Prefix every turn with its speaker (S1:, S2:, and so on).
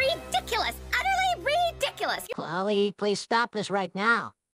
S1: Ridiculous! Utterly ridiculous!
S2: Chloe, please stop this right now.